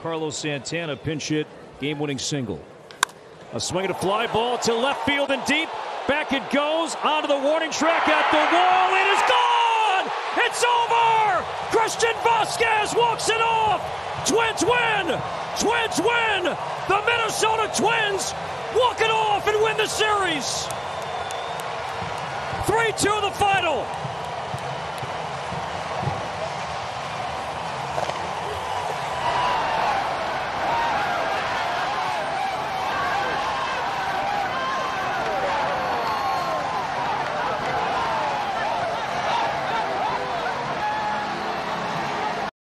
Carlos Santana pinch hit game-winning single. A swing and a fly ball to left field and deep. Back it goes onto the warning track at the wall. It is gone! It's over! Christian Vazquez walks it off! Twins win! Twins win! The Minnesota Twins walk it off and win the series! 3-2 the final.